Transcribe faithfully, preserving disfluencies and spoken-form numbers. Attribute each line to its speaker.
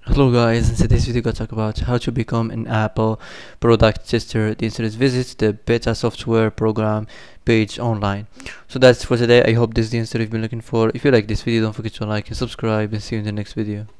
Speaker 1: Hello guys, in today's video we're gonna talk about how to become an Apple product tester. The answer is visit the beta software program page online. So that's for today. I hope this is the answer you've been looking for. If you like this video, don't forget to like and subscribe, and see you in the next video.